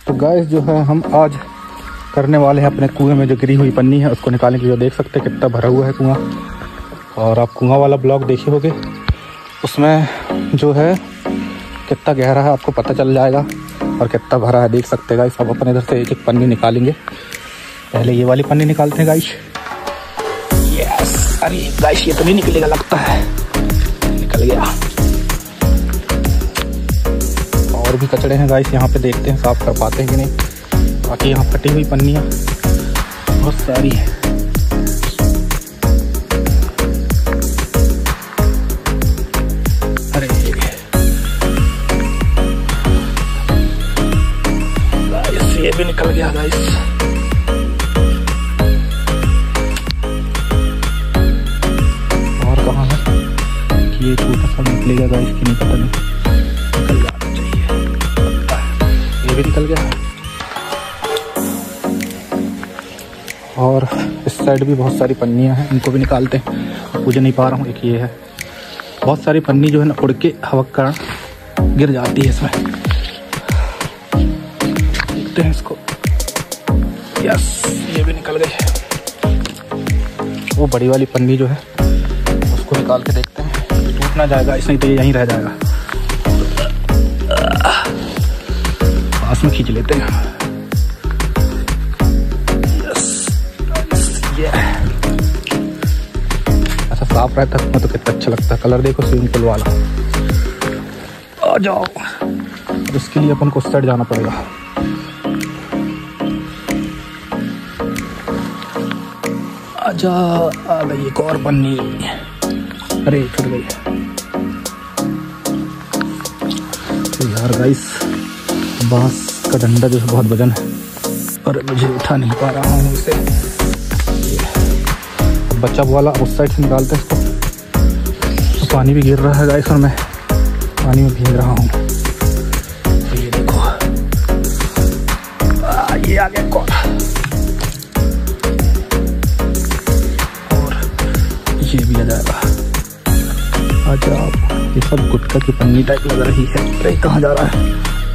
तो गाइस जो है हम आज करने वाले हैं अपने कुएं में जो गिरी हुई पन्नी है उसको निकालने के लिए। देख सकते हैं कितना भरा हुआ है कुआं, और आप कुआं वाला ब्लॉग देखे होगे, उसमें जो है कितना गहरा है आपको पता चल जाएगा और कितना भरा है। देख सकते हैं गाइस। अब अपने इधर से एक एक पन्नी निकालेंगे। पहले ये वाली पन्नी निकालते हैं गाइस। यस, अरे गाइस ये तो नहीं निकलेगा लगता है, निकल गया। और भी कचड़े हैं गाइस यहाँ पे, देखते हैं साफ कर पाते हैं कि नहीं। बाकी यहाँ फटी हुई पन्नियाँ बहुत सारी है। अरे गाइस ये भी निकल गया गाइस। और कहाँ है कि ये छोटा सा निकलेगा गाइस कि नहीं पता नहीं, निकल जाना चाहिए। ये भी निकल गया। और इस साइड भी बहुत सारी पन्नियां हैं, इनको भी निकालते हैं। मुझे नहीं पा रहा हूँ। एक ये है, बहुत सारी पन्नी जो है ना उड़ के हवा के कारण गिर जाती है इसमें। देखते हैं इसको। यस, ये भी निकल गई। वो बड़ी वाली पन्नी जो है उसको निकाल के देखते हैं, टूट ना जाएगा इसमें, तो ये यहीं रह जाएगा। पास में खींच लेते हैं। अच्छा साफ रहता है तो कितना अच्छा लगता है। कलर देखो स्विमिंग पूल वाला। आ जाओ, और इसके लिए अपन को उस साइड जाना पड़ेगा। आजा, आ गई एक और पन्नी। अरे छूट गई तो यार गाइस, बांस का डंडा जो है बहुत वजन है और मुझे उठा नहीं पा रहा हूँ इसे। बच्चा वाला उस साइड से निकालते हैं इसको। तो पानी भी गिर रहा है गाइस और मैं पानी में भीग रहा हूँ। तो ये देखो, ये आ गया कौन, और ये भी आ जाएगा। आ जाओ। ये सब गुटखा की पन्नी टाइप लग रही है। अरे कहाँ जा रहा है?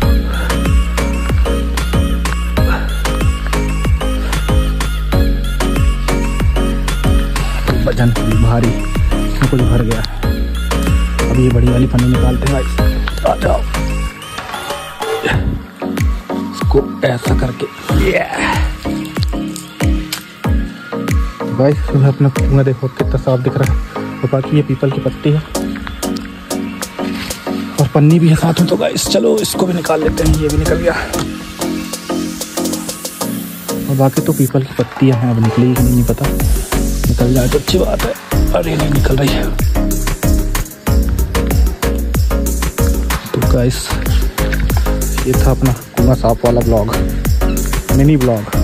वजन भारी, इसमें कुछ भर गया। अब ये बड़ी वाली पन्नी निकालते हैं गाइस। आ जाओ, इसको ऐसा करके गाइस जो है अपना कुआं देखो कितना साफ दिख रहा है। और बाकी ये पीपल की पत्ती है और पन्नी भी है साथ में। तो गाइस चलो इसको भी निकाल लेते हैं। ये भी निकल गया। और बाकी तो पीपल की पत्तियां हैं, अब निकली कि नहीं पता। निकल जाए तो अच्छी बात है। अरे नहीं निकल रही है। तो गाइस ये था अपना कुआं साफ वाला ब्लॉग, मिनी ब्लॉग।